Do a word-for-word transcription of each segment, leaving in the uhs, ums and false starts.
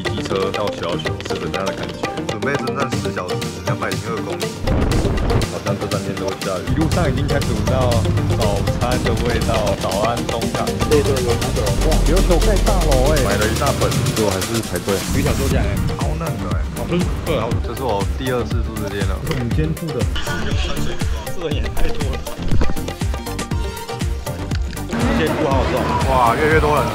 骑机车到小琉球是怎么样的感觉？ 准备征战四小时，两百零二公里。 好像这三天都会下雨，一路上已经开始闻到早餐的味道。早安东港， 对对，有那个哇，琉球盖大楼哎， 买了一大本，最后还是排队。 鱼小做酱哎， 好嫩的哎， 好吃。对啊， 这是我第二次住这间了。 这是我们今天住的，这人也太多了。今天住好好吃哦， 哇，越来越多人了。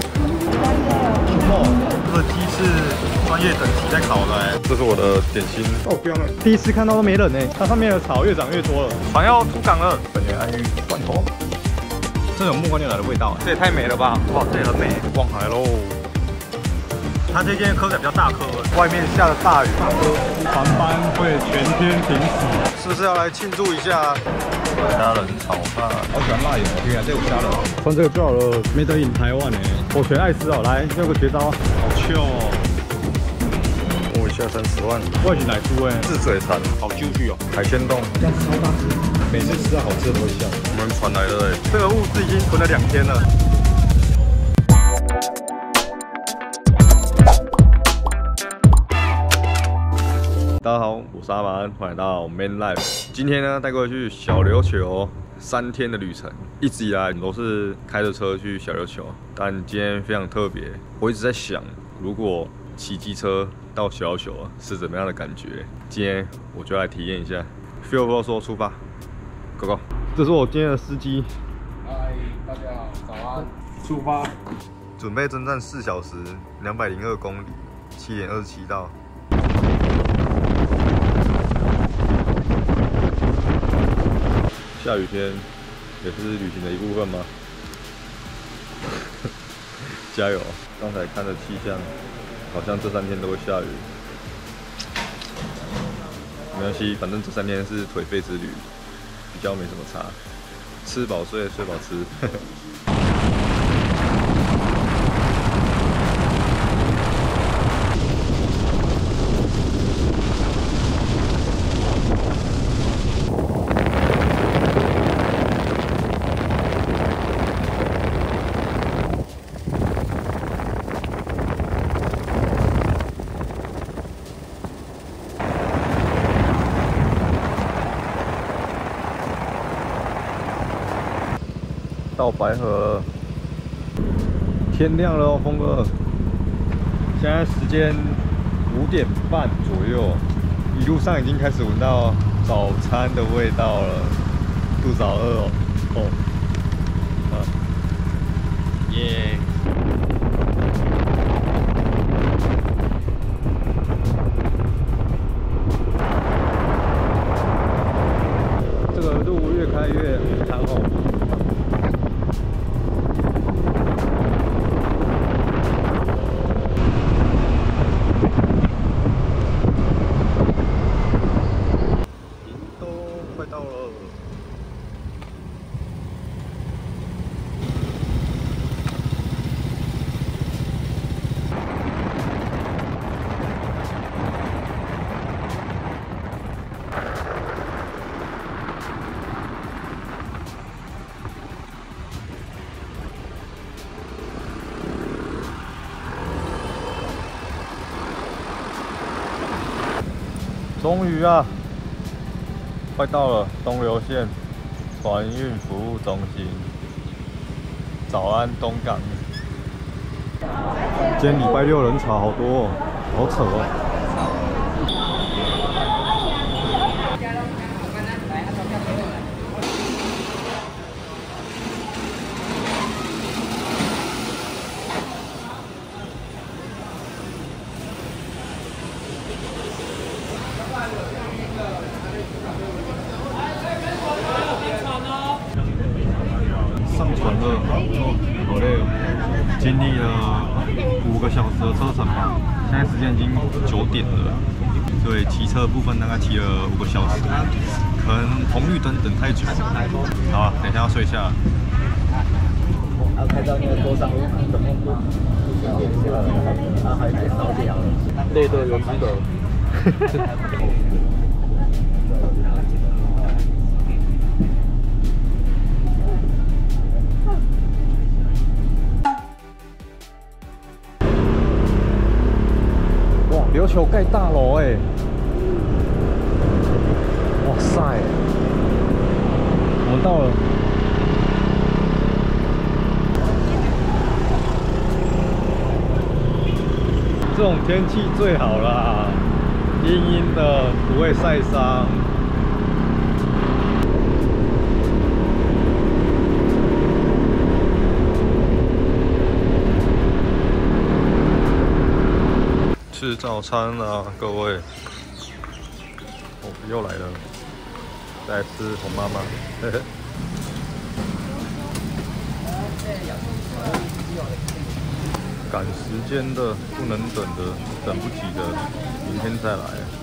哦， 这个鸡是专业等级在烤的哎。 这是我的点心， 好香哎！第一次看到都没人哎，它上面的草越长越多了。 船要出港了， 本年安玉罐头， 这有木瓜牛奶的味道， 这也太美了吧！哇，这也很美， 望海喽。 它这间科仔比较大颗，外面下了大雨， 航班会全天停驶。 是不是要来庆祝一下？ 虾仁炒饭， 好喜欢辣油，对啊，这有虾仁。穿这个就好了，Made in 台湾哎，我全爱吃哦。来，用个绝招，好秀哦！ 摸一下三十万， 我是奶猪哎， 治水产， 好揪绪哦， 海鲜冻， 这样超大只，每次吃到好吃的都会笑。 我们传来的哎， 这个物资已经囤了两天了。 大家好，我是阿蛮，欢迎来到 Man Life。今天呢，带各位去小琉球三天的旅程。一直以来都是开着车去小琉球，但今天非常特别。我一直在想，如果骑机车到小琉球是怎么样的感觉？今天我就来体验一下。Feel 不说出发 ，Go Go！ 这是我今天的司机。 嗨，大家好，早安，出发。 准备征战四小时，两百零二公里，七点二十七到。 下雨天也是旅行的一部分吗？加油！刚才看的气象，好像这三天都会下雨。没关系，反正这三天是颓废之旅，比较没什么差。吃饱睡，睡饱吃。到白河了，天亮了哦，峰哥。现在时间五点半左右，一路上已经开始闻到早餐的味道了，肚子好饿哦。哦，啊，耶！这个路越开越长哦。终于啊，快到了东流线船运服务中心。早安东港。今天礼拜六人潮好多哦，好扯哦。上船了，好累哦，经历了五个小时的车程吧，现在时间已经九点了，所以骑车部分大概骑了五个小时，可能红绿灯等太久。好啊，等一下要睡一下。 要开到那个桌上，怎么不先点下来，啊，还得烧掉了。对对，有资格。 琉球盖大楼哎！哇塞！我们到了。这种天气最好啦，阴阴的，不会晒伤。吃早餐啦，各位！哦，又来了，再来吃红妈妈。嘿嘿。赶时间的，不能等的，等不及的，明天再来。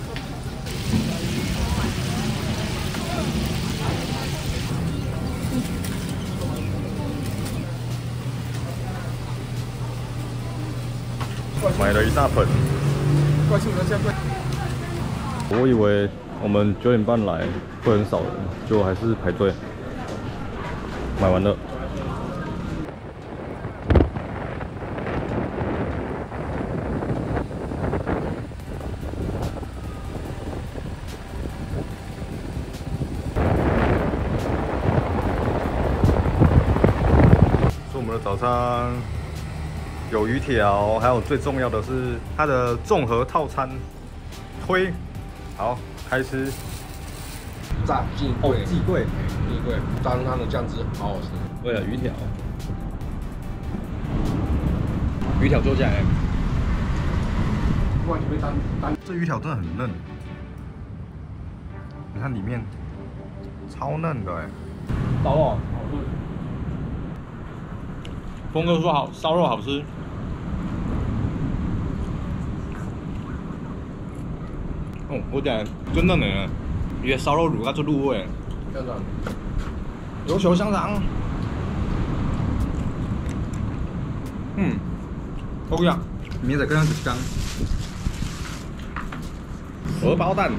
买了一大盆。我以为我们九点半来会很少人，结果还是排队。买完了。早餐有鱼条，还有最重要的是它的综合套餐，推好开吃。 炸鸡贵， 鸡贵， 鸡贵，加上它的酱汁好好吃。 对了，鱼条，鱼条做起来， 哇，你会单单这鱼条真的很嫩，你看里面超嫩的哎。 烧肉， 好吃。 峰哥说好，烧肉好吃。哦，我讲真的呢，伊个烧肉卤甲足入味。 香肠， 琉球香肠。嗯，好呀，明仔跟上一缸。荷包蛋，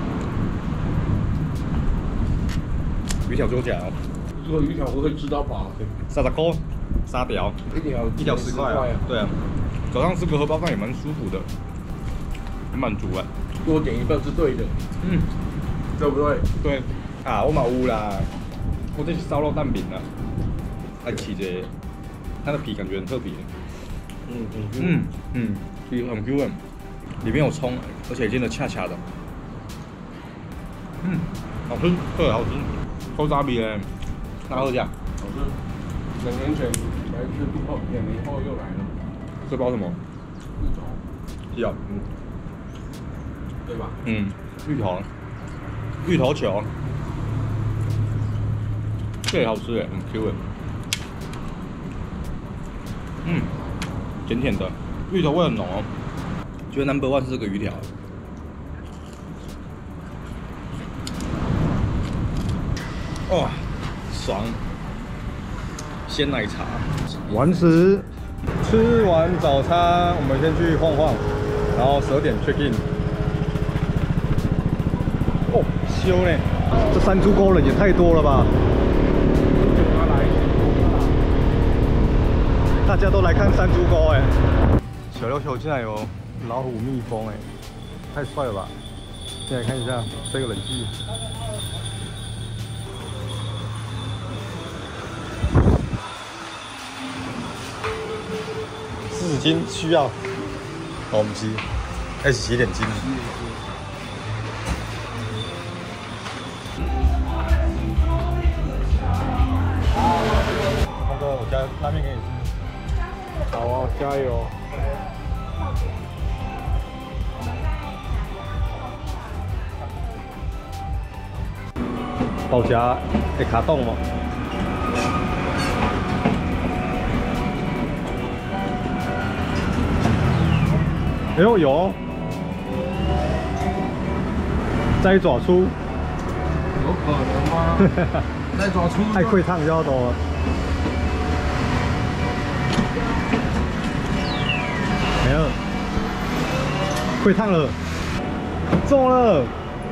鱼条做起来哦。 这个鱼条我可以吃到饱。 三十块。三条， 一条一条十块啊！对啊，早上吃个荷包蛋也蛮舒服的，很满足啊。 多点一份是对的， 嗯， 对不对？ 对啊，我嘛有啦，我这是烧肉蛋饼啊，爱吃这个，它的皮感觉很特别。 嗯嗯嗯嗯，皮很 Q 的，里面有葱，而且煎的恰恰的。嗯，好吃，特别好吃，臭炸皮嘞，哪好吃？ 好吃。两年前来吃之后，两年后又来了。 这包什么？ 芋头。 是啊，嗯， 对吧？ 嗯，芋头，芋头球，这也好吃哎，很 Q 哎。嗯，甜甜的，芋头味很浓哦。觉得 number one 是这个鱼条。哇，爽！鲜奶茶，完食。吃完早餐，我们先去晃晃，然后十二点 check in。哦，修呢，这山猪沟人也太多了吧！大家都来看山猪沟哎。小琉球竟然有老虎蜜蜂哎，太帅了吧！先来看一下这个冷气。湿纸巾需要，好，我们洗，开始洗脸巾。峰哥，我加拉面给你吃。 好啊，加油！ 包夹会卡冻吗？哎呦有，再爪出， 有可能吗？再爪出， 太会唱就要多了。没有，会烫了，中了，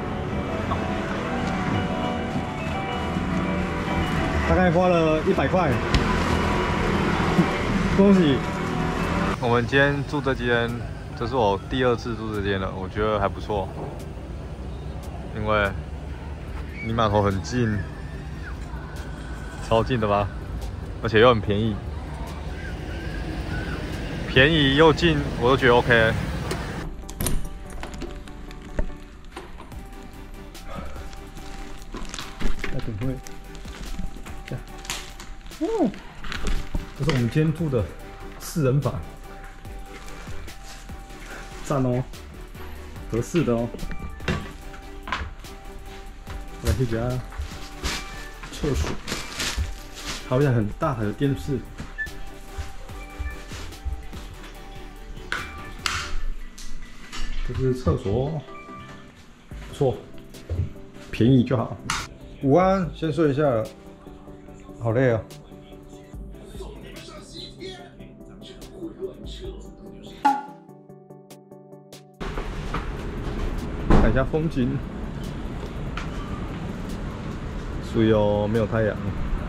大概花了一百块，恭喜！ 我们今天住这间这是我第二次住这间了，我觉得还不错，因为离码头很近，超近的吧，而且又很便宜，便宜又近，我都觉得 OK。 那怎么会？这样，哦，这是我们今天住的四人房。 赞哦，合适的哦。来这家厕所，还有一台很大的电视。这是厕所，不错，便宜就好。午安，先睡一下了，好累啊。 看一下风景，所以哦，没有太阳。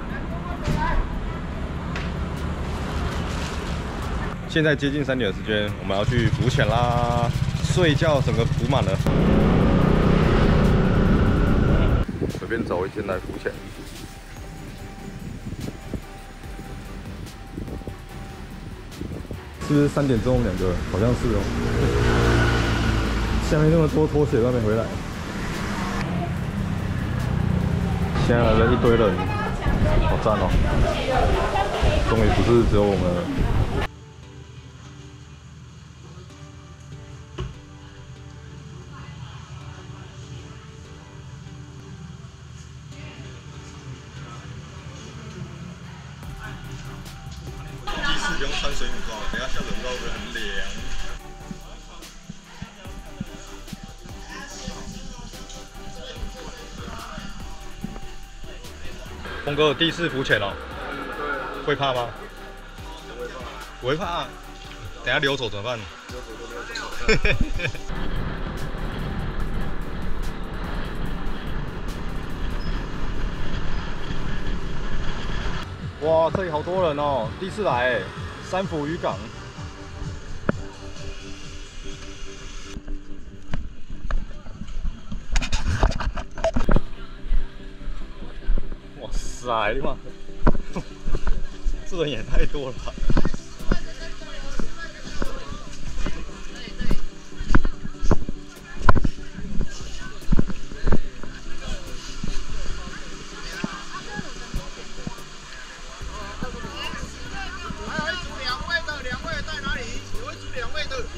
现在接近三点的时间，我们要去浮潜啦，睡觉整个浮满了。随便找一间来浮潜。 是不是三点钟两个？好像是哦。 下面那么多拖鞋都还没回来，现在来了一堆人，好赞哦！终于不是只有我们了。 第四不用穿水母装了，等下下冷到会很凉。 峰哥第一次浮潜哦，会怕吗？不会怕，等下溜走怎么办？溜走就溜走。哇，这里好多人哦，第一次来哎，三福渔港。塞嘛，这人也太多了吧！ 还有一组两位的，两位在哪里？有一组两位的。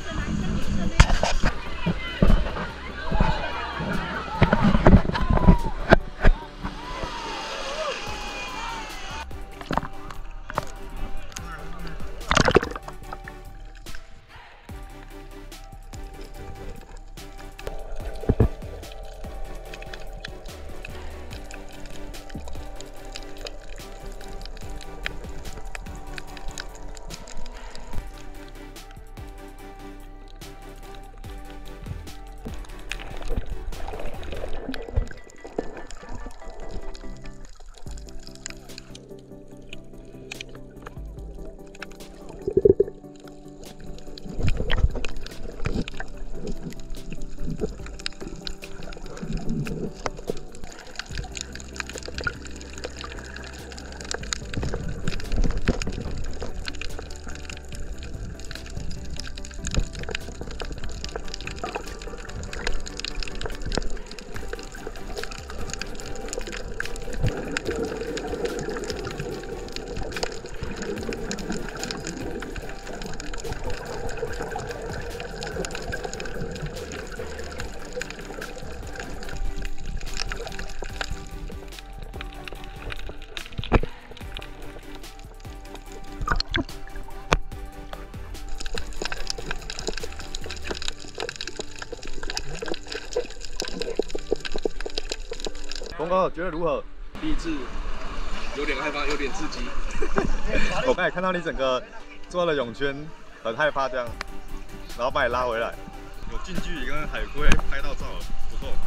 峰哥觉得如何？ 第一次有点害怕，有点刺激。 我刚才看到你整个做了泳圈，很害怕这样，然后把你拉回来，有近距离跟海龟拍到照了，不错。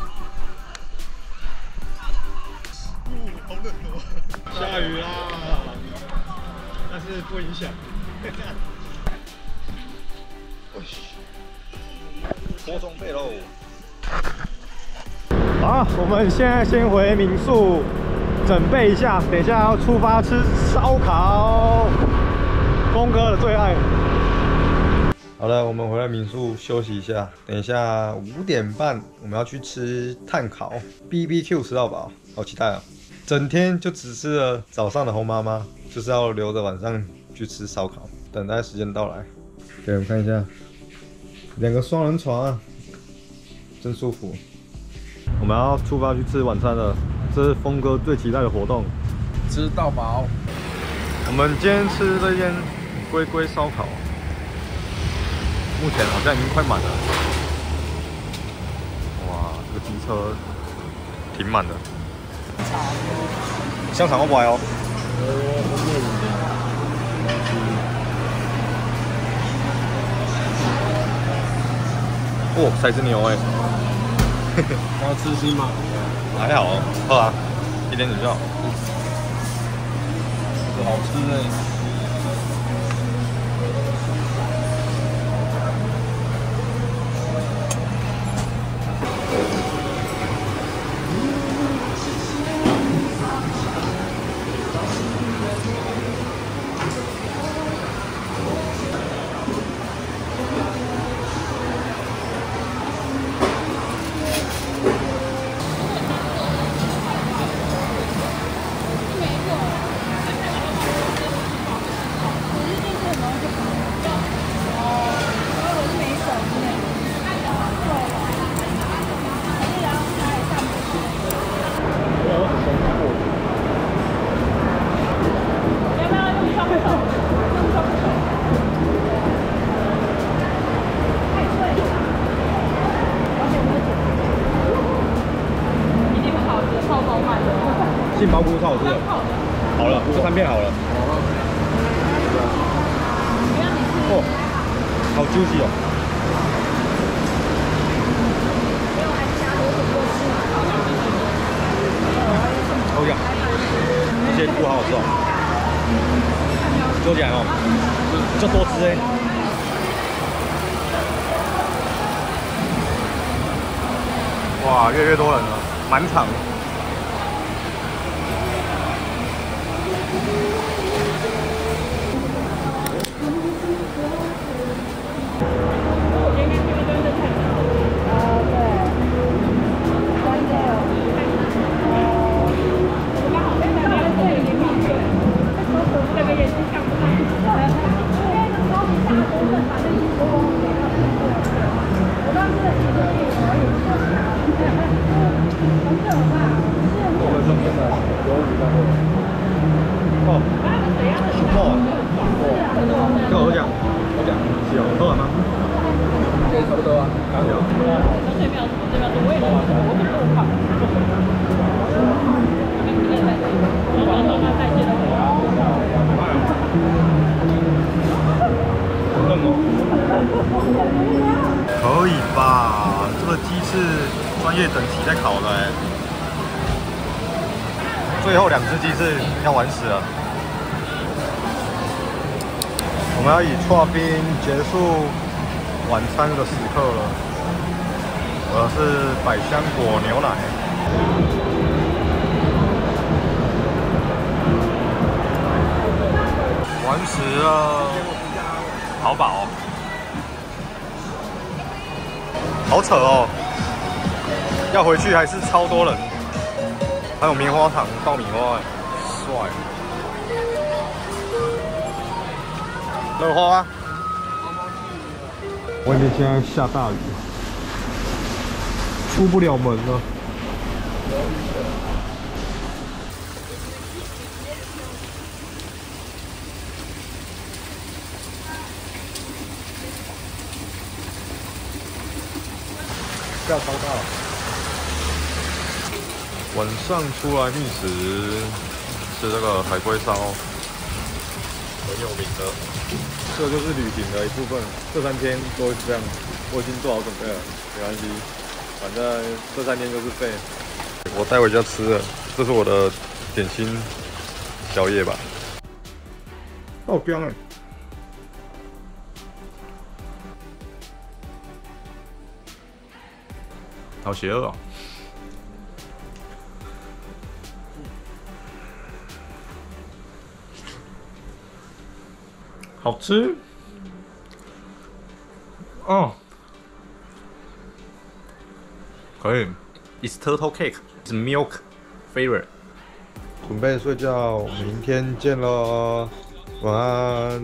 哦，好冷哦！下雨啦，但是不影响。 多装备喽。 好，我们现在先回民宿，准备一下，等一下要出发吃烧烤，峰哥的最爱。 好了，我们回来民宿休息一下，等一下五点半我们要去吃炭烤 B B Q 吃到饱，好期待啊！整天就只吃了早上的红妈妈，就是要留着晚上去吃烧烤，等待时间到来。给我们看一下，两个双人床啊，真舒服。我们要出发去吃晚餐了，这是峰哥最期待的活动， 吃到饱。 我们今天吃这间龟龟烧烤，目前好像已经快满了。哇，这个机车挺满的。香肠好不好哦？哦，才是牛哎、欸！ 要吃心吗？ 还好哦，好啊，一点点就好。 这好吃哎。 杏鲍菇超好吃的。好了，这三片好了。哦，好 juicy 哦。好呀，这些菇好好吃哦。揪起来哦，就多吃哎。 哇，越来越多人了，满场。 哦，哦，跟我讲，我讲，是哦，喝完吗？ 对，差不多啊。 有。 这秒这秒我也能，我怎么这么胖？ 嫩哦。 可以吧？这个鸡是专业等级在烤的哎。最后两只鸡是要完死了。我们要以剉冰结束晚餐的时刻了。我是百香果牛奶。完食了，好饱、哦。好扯哦！要回去还是超多人，还有棉花糖、爆米花，帅！乐花， 外面现在下大雨，出不了门了。下超大。 晚上出来觅食，吃这个海龟烧，很有名的。 这就是旅行的一部分，这三天都会这样。我已经做好准备了，没关系，反正这三天就是废。 我带回家吃了，这是我的点心宵夜吧。 好香哎！ 好邪恶哦！好吃。哦，可以。It's turtle cake. It's milk flavor. 准备睡觉，明天见喽，晚安。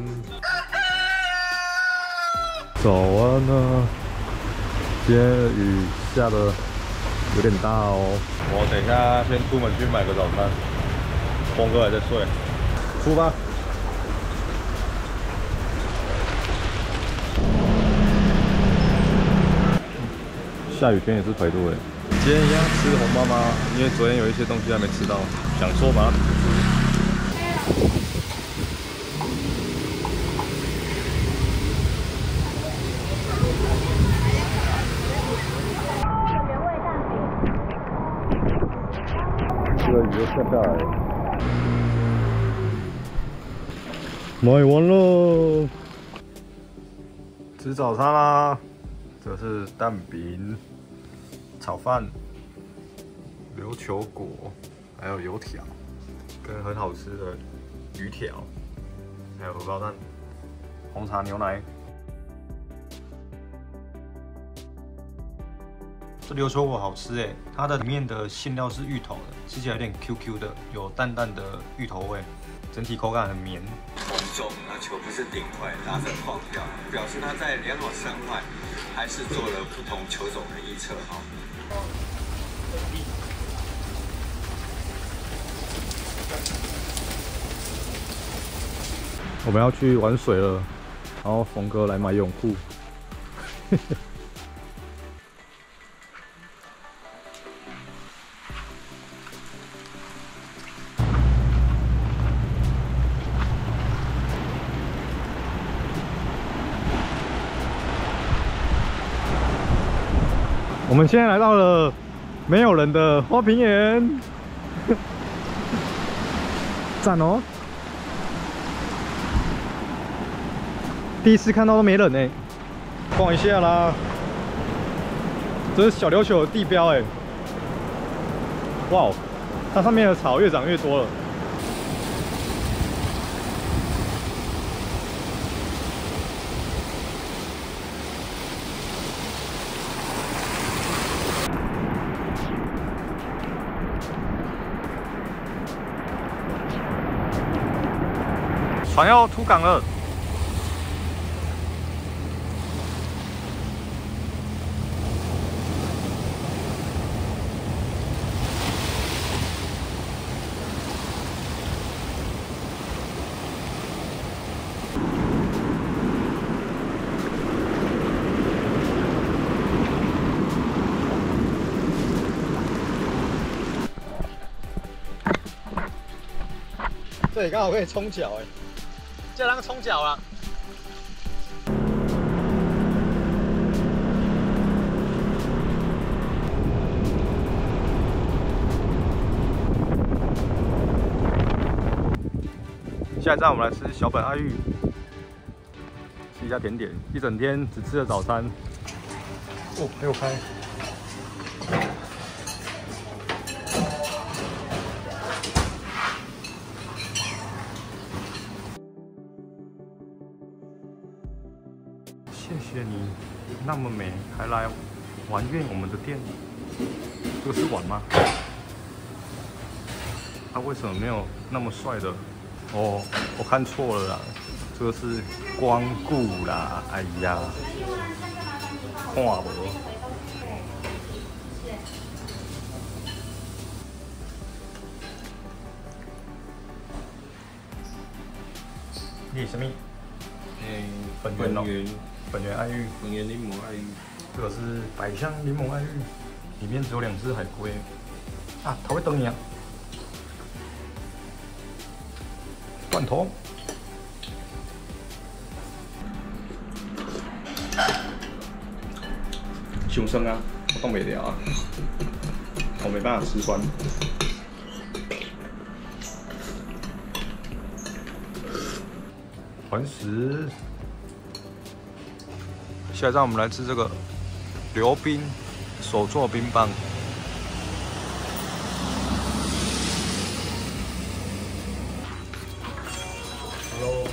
早安啊！今天雨下的有点大哦。 我等一下先出门去买个早餐。峰哥还在睡， 出发。下雨天也是排队。今天一样吃红妈妈，因为昨天有一些东西还没吃到，想说把它补足。这个雨又下下来了，买完喽！吃早餐啦，这是蛋饼、炒饭、琉球果，还有油条，跟很好吃的鱼条，还有荷包蛋、红茶牛奶。这琉球果好吃哎，它的里面的馅料是芋头的，吃起来有点 Q Q 的，有淡淡的芋头味，整体口感很绵。 攻中，那球不是顶回，打者晃掉，表示他在联络身外，还是做了不同球种的预测哈。 我们要去玩水了，然后峰哥来买泳裤。我们现在来到了没有人的花瓶园，赞哦！第一次看到都没人呢，逛一下啦。这是小琉球的地标哎，哇哦，它上面的草越长越多了。船要出港了，这里刚好可以冲脚哎。就当冲脚了。下一站我们来吃小本爱玉，吃一下甜点。一整天只吃了早餐。哦，还有开。谢谢你那么美，还来玩遍我们的店。这个是碗吗？他为什么没有那么帅的？哦，我看错了啦，这个是光顾啦。哎呀，看无。你是什么？嗯，粉圆哦。粉圆爱玉， 粉圆柠檬爱玉， 这个是百香柠檬爱玉，里面只有两只海龟啊，它会瞪你啊！罐头，伤生啊，我冻不了啊，我没办法吃酸。环食。下一站我们来吃这个流冰手做冰棒。Hello。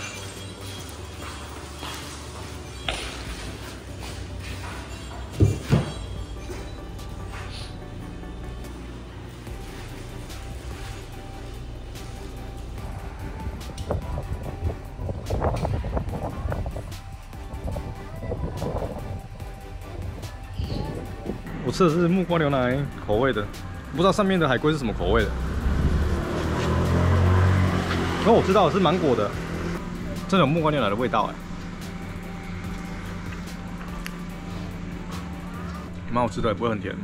我吃的是木瓜牛奶口味的，不知道上面的海龟是什么口味的。然后我知道是芒果的，真的有木瓜牛奶的味道哎，蛮好吃的，也不会很甜。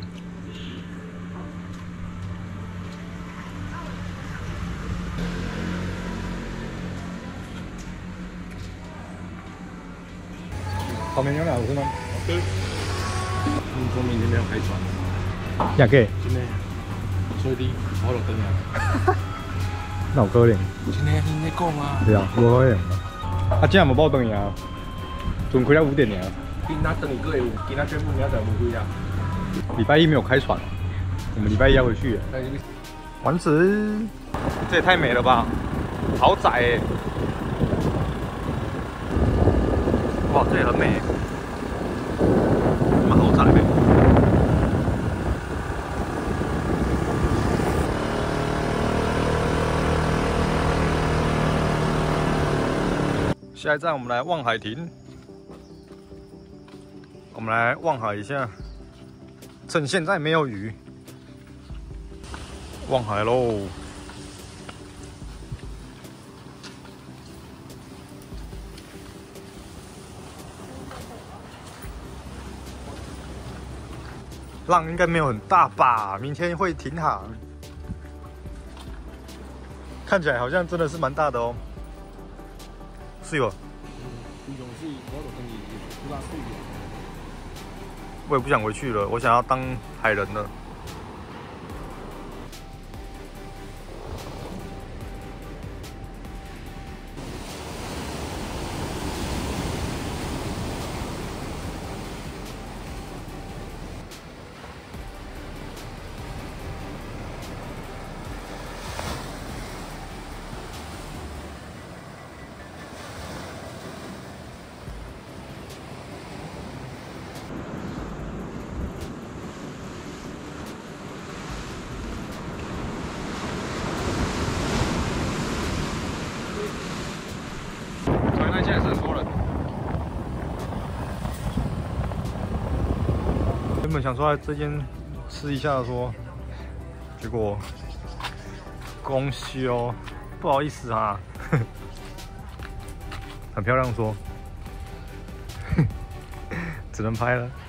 草莓牛奶好吃吗？好吃。听说明天要开船。呀个？今天，所以你我落灯啊。那有可能。今天听你讲啊。对啊，无可能。啊，今日无报灯呀，准开到五点尔。今仔灯个有，今仔全部明仔无开啊。礼拜一没有开船，我们礼拜一要回去。丸子，这也太美了吧！豪宅哎。哇，这也很美。蛮豪宅的。下一站我们来望海亭，我们来望海一下，趁现在没有雨，望海喽。浪应该没有很大吧？明天会停航，看起来好像真的是蛮大的哦。是哦。我也不想回去了，我想要当海人了。现在是很多人。原本想说在这间吃一下说，结果公休，不好意思啊，很漂亮说，只能拍了。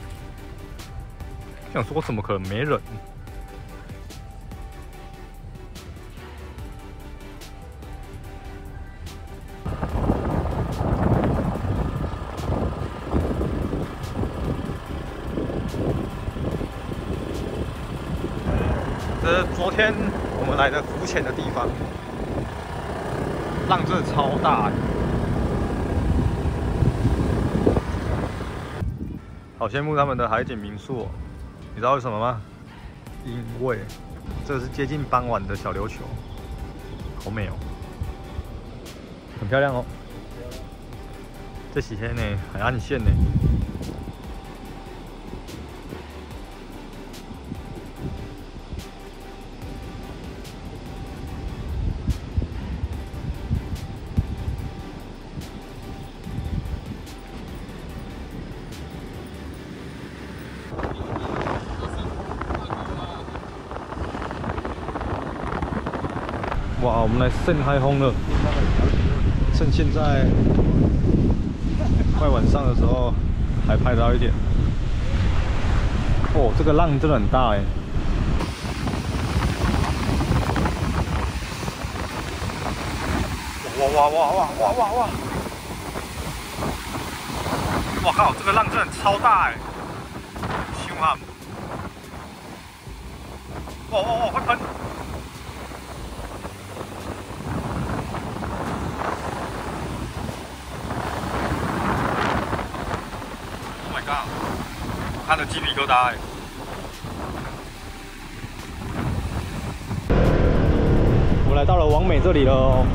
想说怎么可能没人？这是昨天我们来的浮潜的地方，浪真的超大，好羡慕他们的海景民宿哦。你知道为什么吗？因为这是接近傍晚的小琉球，好美哦，很漂亮哦。这几天呢，很暗线呢。哇，我们来盛海风了，趁现在快晚上的时候还拍到一点。哦，这个浪真的很大哎！哇哇哇哇哇哇哇！哇靠，这个浪真的超大哎！凶悍！哇哇哇，快喷！ Oh my god！ 看了鸡皮疙瘩哎。我来到了王美这里了哦。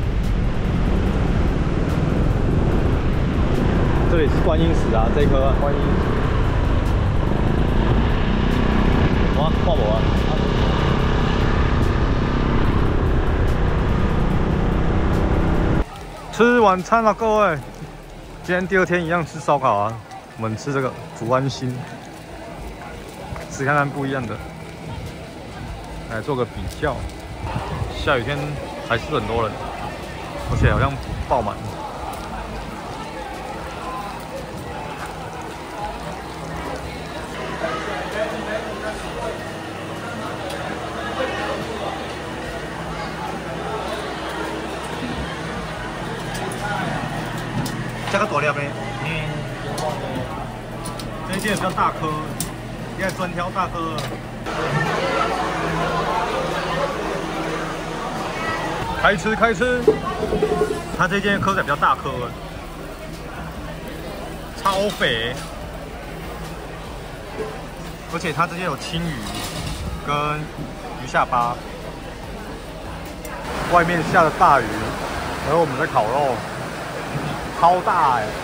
这里是观音石啊，这一颗观音石。哇，换我啊！吃晚餐了，各位。今天第二天一样吃烧烤啊，我们吃这个竹安心，吃看看不一样的，来做个比较。下雨天还是很多人，而且好像爆满。加个大粒呗。嗯。这一件比较大颗，应该专挑大颗。开吃开吃，它这件颗仔比较大颗，超肥，而且它这件有青鱼跟鱼下巴，外面下的大雨，然后我们在烤肉。超大哎、欸！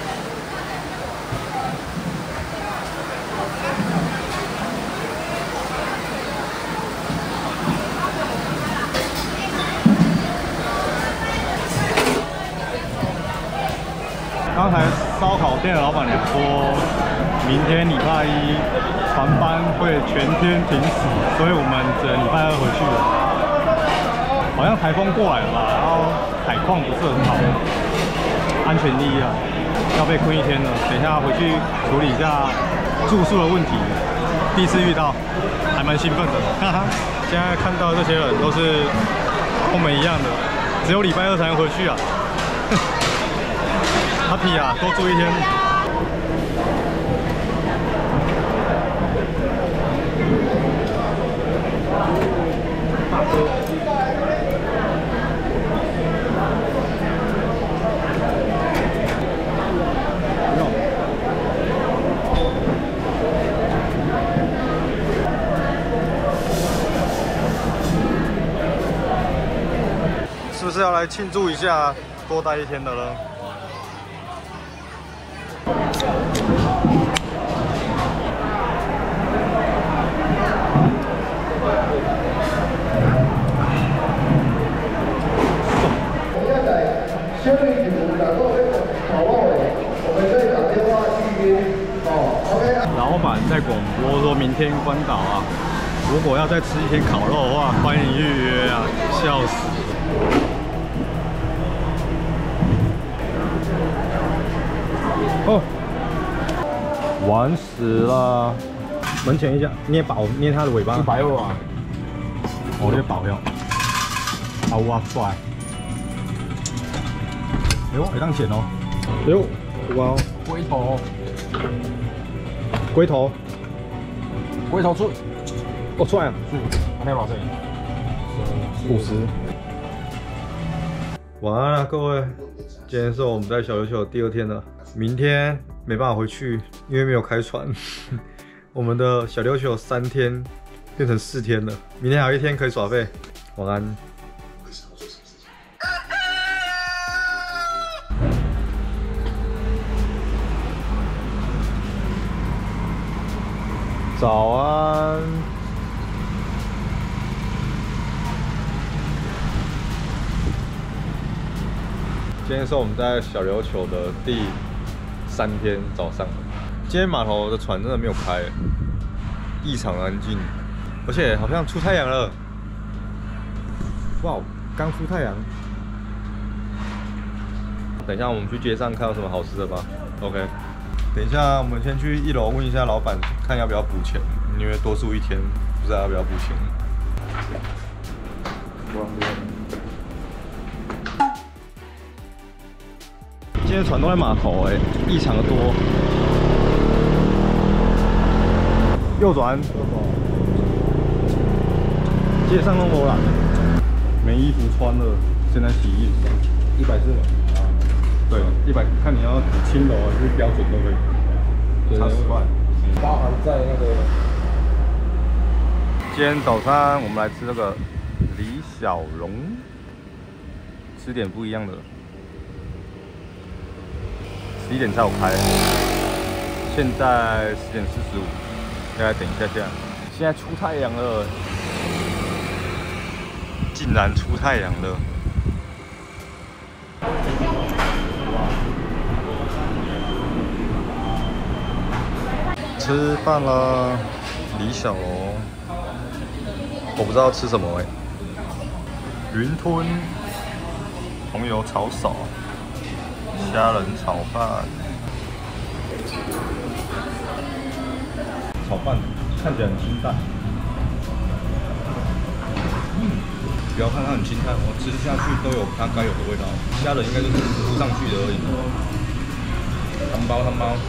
刚才烧烤店的老板娘说，明天礼拜一船班会全天停驶，所以我们只能礼拜二回去了。好像台风过来了吧，然后海况不是很好。安全第一啊，要被困一天了。等一下回去处理一下住宿的问题，第一次遇到，还蛮兴奋的。哈哈，现在看到这些人都是跟我们一样的，只有礼拜二才能回去啊。happy 啊，多住一天。大哥。是不是要来庆祝一下多待一天的呢？老板在广播说明天关岛啊，如果要再吃一天烤肉的话，欢迎预约啊！笑死。哦，完死了！门前一下，捏保捏它的尾巴。一百二啊！哦，这保料。啊哇帅！哎呦，会当钱哦！哎呦，哇哦！龟头，龟头，龟头出，哦出来了，是，那多少钱？五十。晚安了，各位。今天是我们在小琉球第二天了，明天没办法回去，因为没有开船。我们的小琉球三天变成四天了，明天还有一天可以耍废。晚安。早安。今天是我们在小琉球的第三天早上，今天码头的船真的没有开，异常安静，而且好像出太阳了。哇，刚出太阳。等一下我们去街上看有什么好吃的吧。OK。等一下我们先去一楼问一下老板，看要不要补钱，因为多住一天，不知道要不要补钱。今天船都在码头哎、欸，异常的多。右转，街上弄多了，没衣服穿了，现在洗衣服。一百四嘛？啊，对，一百，看你要轻柔还是标准都可以。差十块。嗯， 包含在那个。 今天早餐我们来吃这个李小龙，吃点不一样的。十一点才有开，现在十点四十五，大概等一下下。现在出太阳了，竟然出太阳了！吃饭了，李小龙。我不知道吃什么哎、欸，云吞、红油炒手、虾仁炒饭。炒饭看起来很清淡， 不要看它很清淡，我吃下去都有它该有的味道。虾仁应该就是铺上去的而已。汤包汤包，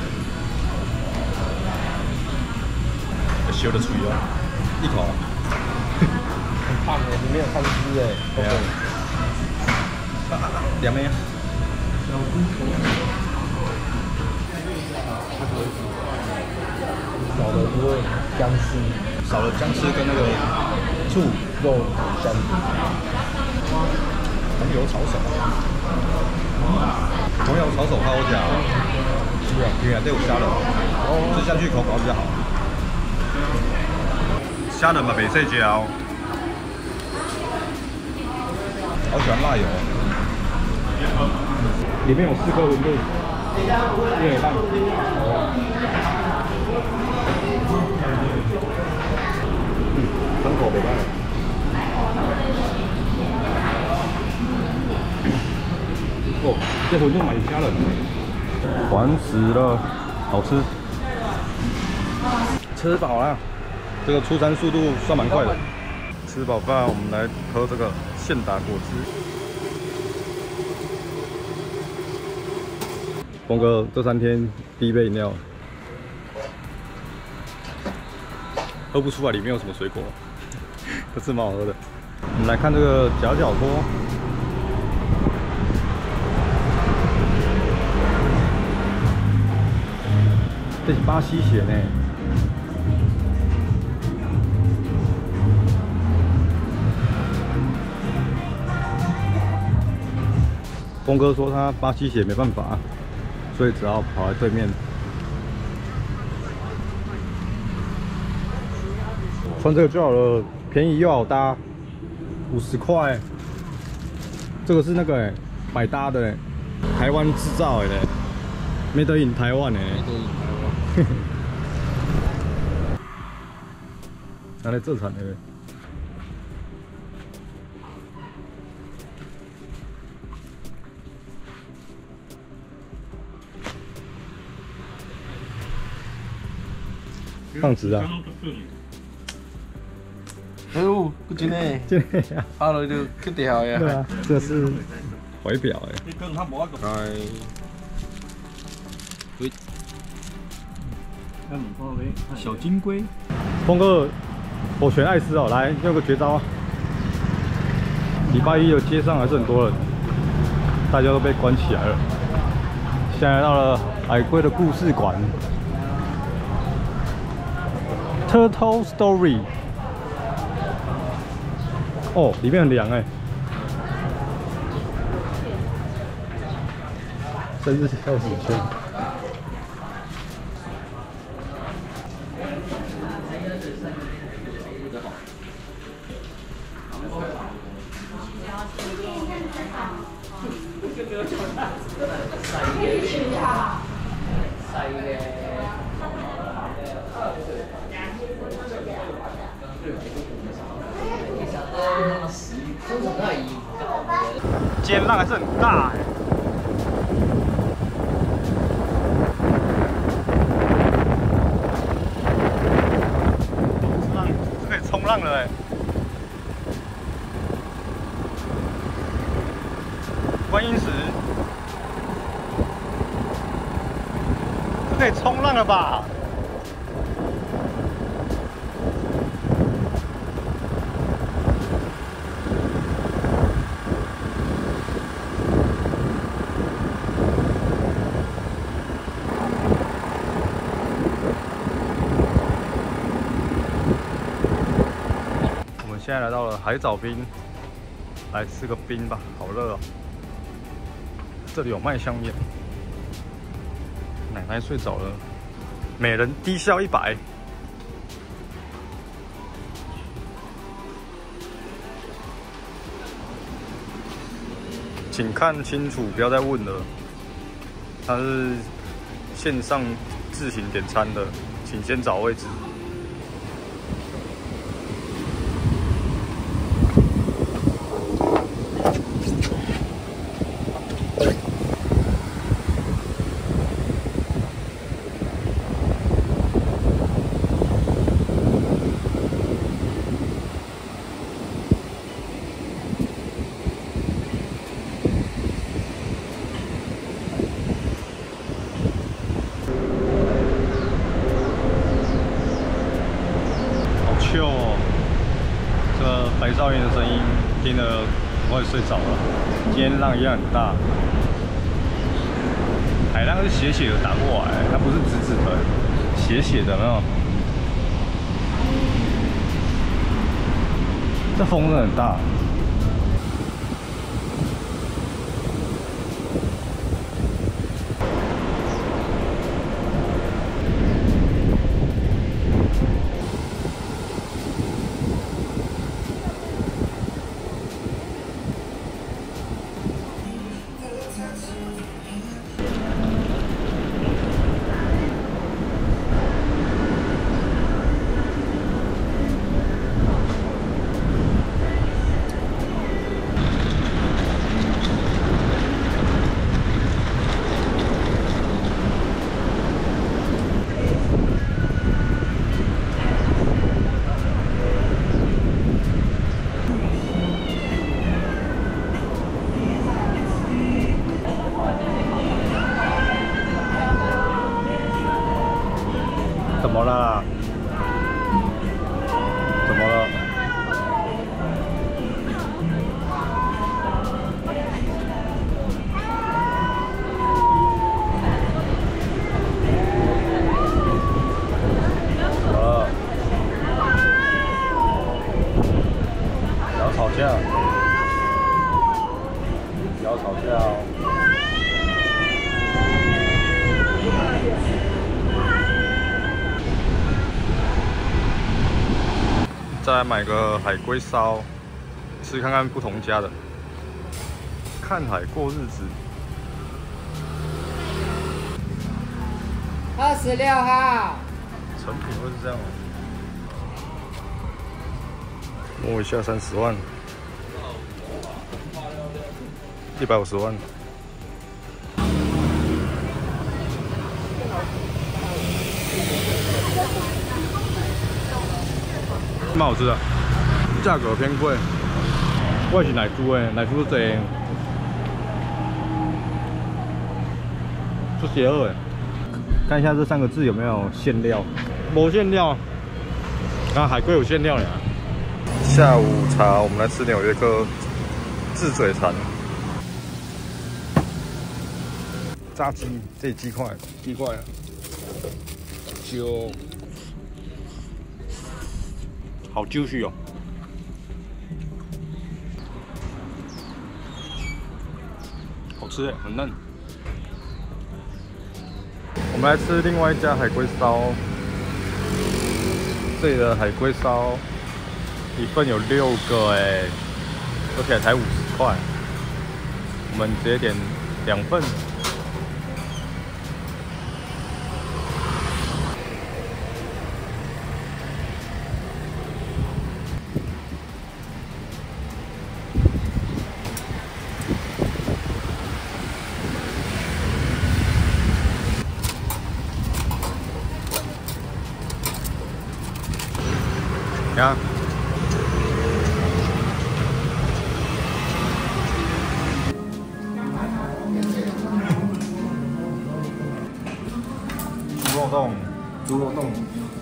修的脆哦，一口。 很胖哎，里面有汤汁哎。 对啊。凉咩？ 少了因为姜丝， 少了姜丝跟那个醋肉香。 红油炒手，红油炒手好食哦。是啊，对啊，这有虾仁，吃下去口感比较好。虾仁嘛，袂细嚼。好喜欢辣油。 里面有四颗馄饨，一人一半。嗯，汤口没办法。哦，这馄饨蛮虾仁的。完食了，好吃。吃饱了，这个出餐速度算蛮快的。吃饱饭，我们来喝这个现打果汁。峰哥这三天第一杯饮料，喝不出来里面有什么水果，可是蛮好喝的。我们来看这个夹脚拖，这是巴西血呢。峰哥说他巴西血没办法。所以只好跑来对面。穿这个就好了，便宜又好搭，五十块。这个是那个哎、欸，百搭的哎、欸，台湾制造的、欸、，Made in 台湾哎、欸。Made in 台湾。拿来这产的、欸。放直啊！ 哎呦，不真诶， 真诶啊！ 拍落就去掉呀。 对啊，这是怀表哎。 哎。对。 小金龟。峰哥，我选艾斯哦，来用个绝招。礼拜一的街上还是很多人，大家都被关起来了。现在到了海龟的故事馆。Turtle Story， 哦，里面很凉哎。生日跳几圈？今天浪还是很大哎、欸。浪是可以冲浪了哎、欸。观音石是可以冲浪了吧？ 现在来到了海藻冰，来吃个冰吧，好热哦。这里有卖香烟，奶奶睡着了，每人低消一百。请看清楚，不要再问了。它是线上自行点餐的，请先找位置。哦，这白噪音的声音听得我也睡着了。今天浪也很大，海浪是斜斜的打过来，它不是直直的，斜斜的，没有。这风真的很大。怎么了？怎么了？怎么了？不要吵架！不要吵架哦！再来买个海龟烧，吃看看不同家的，看海过日子。 二十六号。 成品会是这样吗？摸一下三十万，一百五十万。蛮好吃的，价格偏贵。我是奶猪诶，奶猪这出邪恶诶。看一下这三个字有没有馅料？没馅料。啊，海龟有馅料呀。下午茶，我们来吃纽约客自嘴馋。炸鸡，这里鸡块，鸡块，就。好juicy哦，好吃诶，很嫩。我们来吃另外一家海龟烧，这里的海龟烧一份有六个哎，而且才五十块。我们直接点两份。呀，猪肉冻，猪肉冻。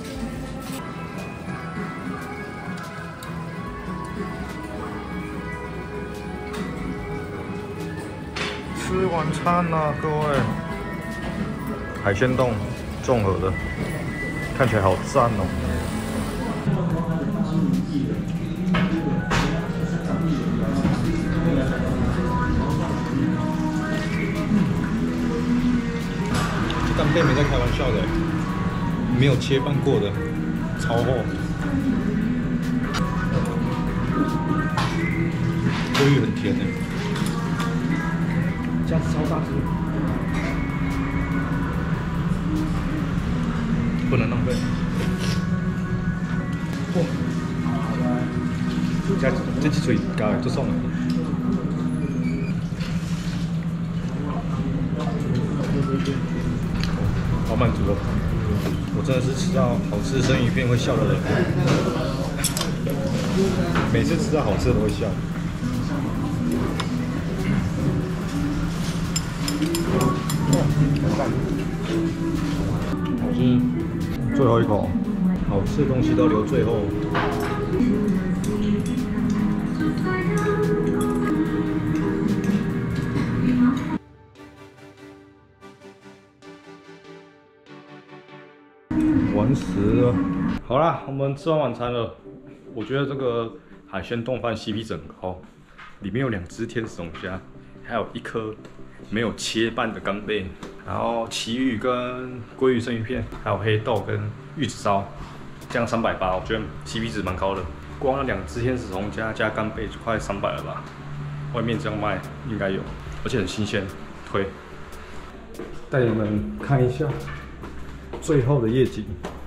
吃晚餐啦，各位。海鲜冻，综合的，看起来好赞哦。 干贝没在开玩笑的，没有切半过的，超厚。鲑鱼很甜的， 这样子超大只， 不能浪费。哇！这这几嘴加都送了。好满足哦！我真的是吃到好吃的生鱼片会笑的人，每次吃到好吃的都会笑。好吃，最后一口，好吃的东西都留最后。完食了，好啦，我们吃完晚餐了。我觉得这个海鲜冻饭 C P 值很高，里面有两只天使龙虾，还有一颗没有切半的干贝，然后旗鱼跟鲑鱼生鱼片，还有黑豆跟玉子烧，这样三百八，我觉得 C P 值蛮高的。光那两只天使龙虾加干贝就快三百了吧？外面这样卖应该有，而且很新鲜，推。带你们看一下最后的夜景。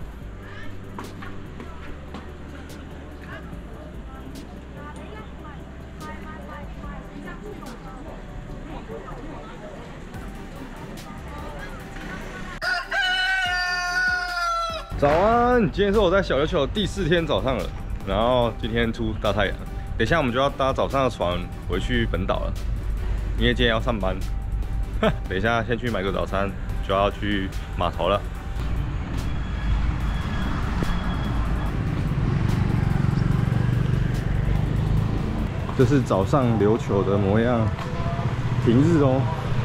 早安，今天是我在小琉球第四天早上了，然后今天出大太阳，等一下我们就要搭早上的船回去本岛了，因为今天要上班。等一下先去买个早餐，就要去码头了。这是早上琉球的模样，平日哦。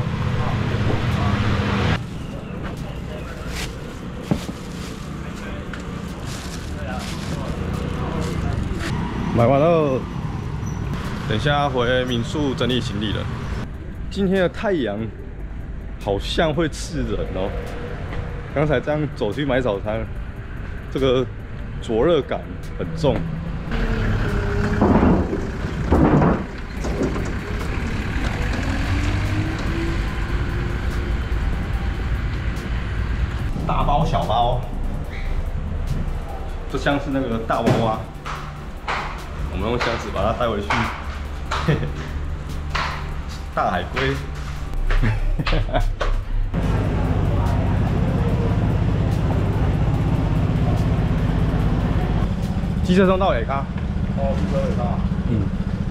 买完了，等一下回民宿整理行李了。今天的太阳好像会刺人哦。刚才这样走去买早餐，这个灼热感很重。大包小包，这像是那个大娃娃。我们用箱子把它带回去。嘿嘿，大海龟。机车送到下卡。哦，机车下卡。嗯。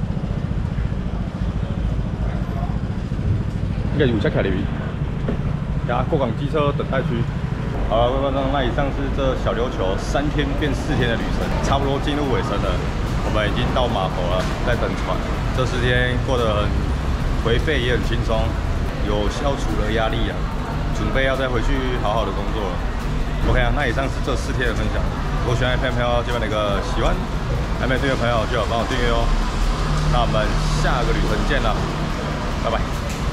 应该有车开入去。呀，过港机车等待区。好了，各位观众，那以上是这小琉球三天变四天的旅程，差不多进入尾声了。我们已经到码头了，在等船。这四天过得很颓废，也很轻松，有消除了压力啊，准备要再回去好好的工作了。OK 啊，那以上是这四天的分享。如果喜欢影片的朋友，记得那个喜欢，还没订阅的朋友就帮我订阅哦。那我们下个旅程见了，拜拜。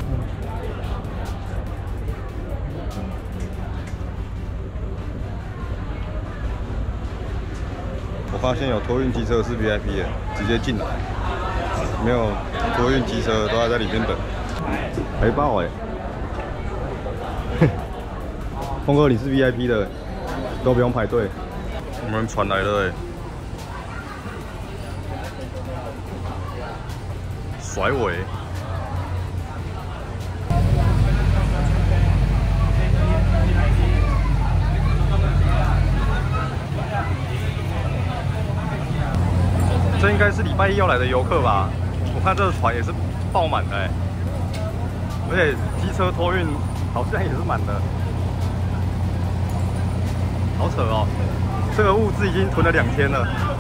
我发现有托运机车是 V I P 的，直接进来；没有托运机车都要在里面等。还爆哎！峰哥，你是 V I P 的，都不用排队。我们船来了哎！甩尾。这应该是礼拜一要来的游客吧？我看这个船也是爆满的哎，而且机车托运好像也是满的，好扯哦！这个物资已经囤了两天了。